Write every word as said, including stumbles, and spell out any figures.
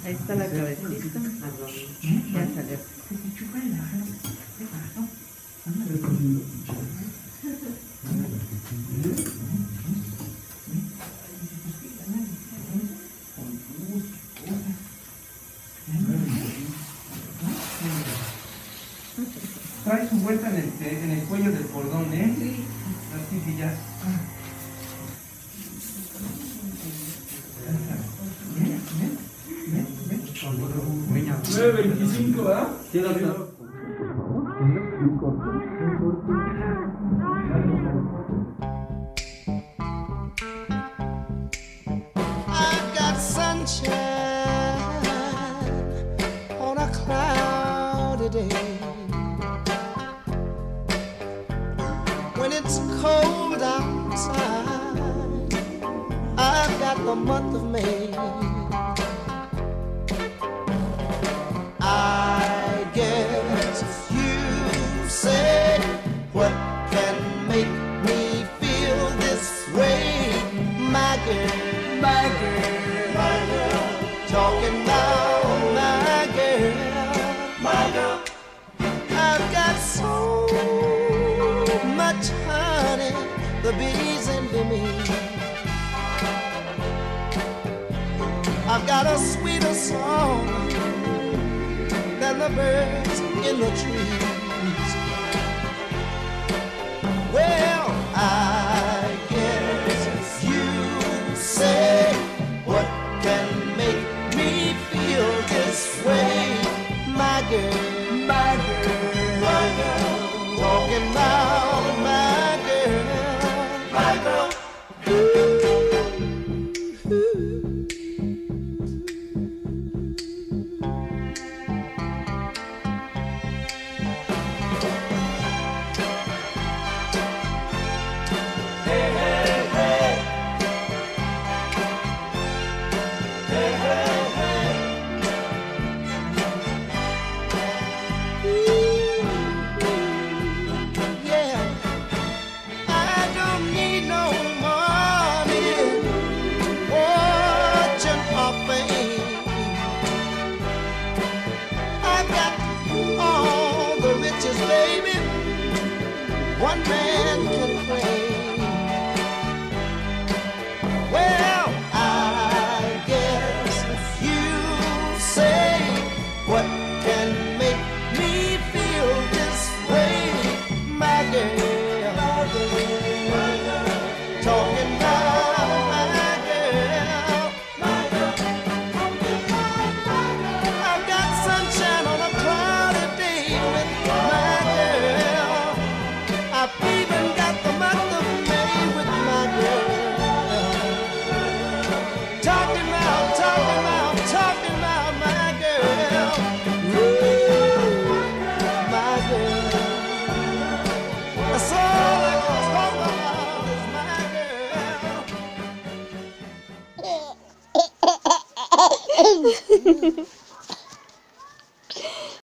Ahí está la cabecita. Ya salió. Trae su vuelta en el, en el cuello del cordón, ¿eh? Sí. Así que ya. nueve veinticinco, ¿verdad? Sí, doctor. I've got sunshine on a cloudy day. When it's cold outside, I've got the month of May. I guess you say, what can make me feel this way, my girl, my girl, my girl, talking about my girl, my girl. I've got so much honey, the bees envy me. I've got a sweeter song than the birds in the trees. Well, I guess you say, what can make me feel this way, my girl, my girl, my girl, talking about my girl, my girl. One man can pray.